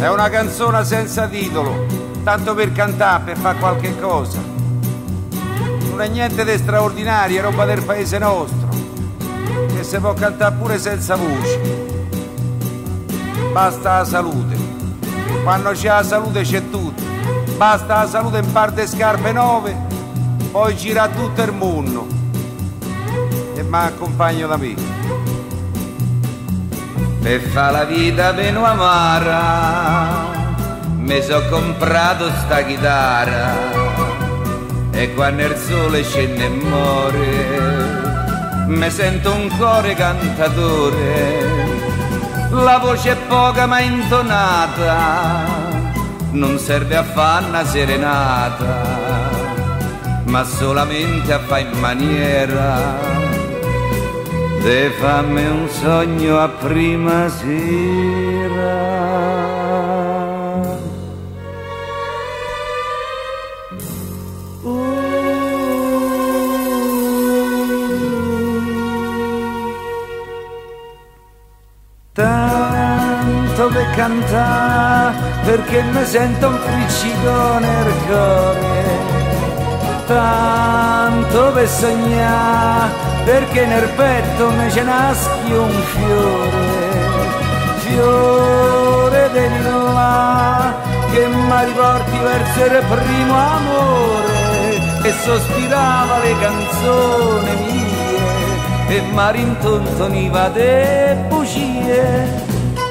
È una canzone senza titolo, tanto per cantare, per fare qualche cosa. Non è niente di straordinario, è roba del paese nostro, che si può cantare pure senza voce. Basta la salute, quando c'è la salute c'è tutto. Basta la salute, in parte scarpe nuove, poi gira tutto il mondo. E mi accompagno da me. Per fa la vita meno amara, mi so comprato sta chitarra, e quando il sole scende e muore, mi sento un cuore cantatore. La voce è poca ma intonata, non serve a fare una serenata, ma solamente a fare in maniera de fammi un sogno a prima sera. Tanto per cantare, perché mi sento un friccico nel cuore. Tanto per sognare, perché nel petto mi ce naschi un fiore di là, che mi riporti verso il primo amore, e sospirava le canzoni mie, e mi rintontoniva de bugie.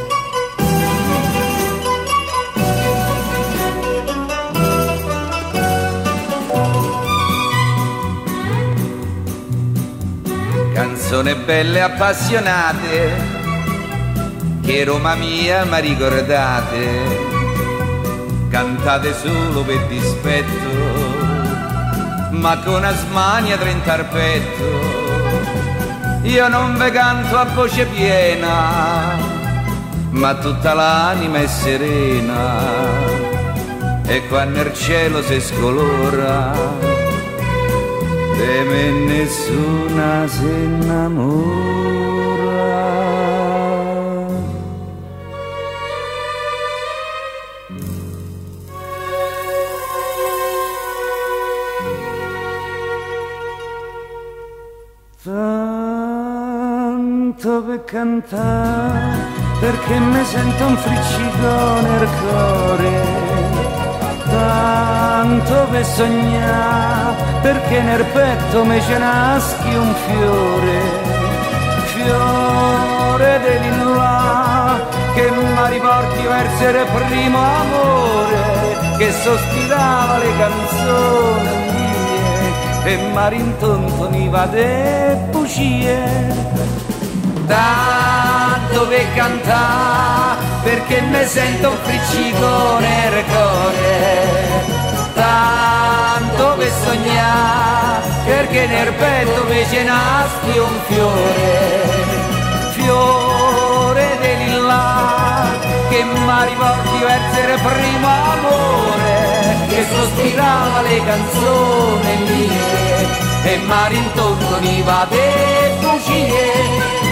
Canzoni belle e appassionate, che Roma mia mi ricordate, cantate solo per dispetto, ma con asmania trenta al petto. Io non ve canto a voce piena, ma tutta l'anima è serena, e quando il cielo si scolora, de me nessuna si innamora. Tanto per cantare, perché mi sento un friccico nel cuore. Tanto per sognare, perché nel petto mi ce naschi un fiore di là, che mi riporti verso il primo amore, che sospirava le canzoni mie, e mi rintontoniva de bugie. Tanto per cantare, perché mi sento un friccico nel cuore. Tanto per sognare, perché nel petto mi ce naschi un fiore di là, che mi riporti verso il primo amore, che sospirava le canzoni mie, e mi rintontoniva de bugie.